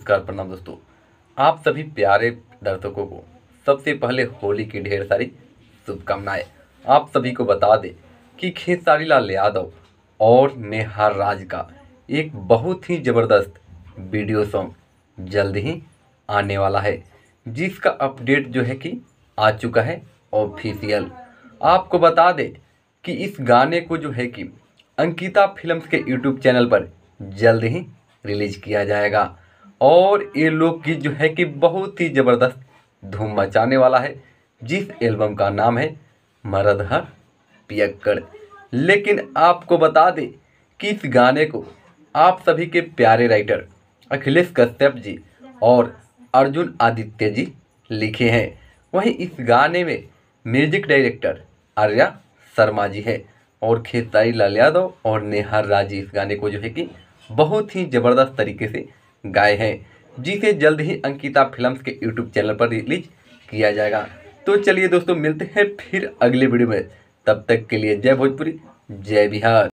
नमस्कार प्रणाम दोस्तों। आप सभी प्यारे दर्शकों को सबसे पहले होली की ढेर सारी शुभकामनाएं। आप सभी को बता दें कि खेसारी लाल यादव और नेहा राज का एक बहुत ही ज़बरदस्त वीडियो सॉन्ग जल्द ही आने वाला है, जिसका अपडेट जो है कि आ चुका है ऑफिशियल। आपको बता दें कि इस गाने को जो है कि अंकिता फिल्म्स के यूट्यूब चैनल पर जल्द ही रिलीज किया जाएगा और ये लोकगीत जो है कि बहुत ही ज़बरदस्त धूम मचाने वाला है, जिस एल्बम का नाम है मरदहर पियक्कड़। लेकिन आपको बता दें कि इस गाने को आप सभी के प्यारे राइटर अखिलेश कश्यप जी और अर्जुन आदित्य जी लिखे हैं। वहीं इस गाने में म्यूजिक डायरेक्टर आर्या शर्मा जी है और खेसारी लाल यादव और नेहा राज जी इस गाने को जो है कि बहुत ही ज़बरदस्त तरीके से गाए हैं, जिसे जल्द ही अंकिता फिल्म्स के यूट्यूब चैनल पर रिलीज किया जाएगा। तो चलिए दोस्तों, मिलते हैं फिर अगले वीडियो में। तब तक के लिए जय भोजपुरी, जय बिहार।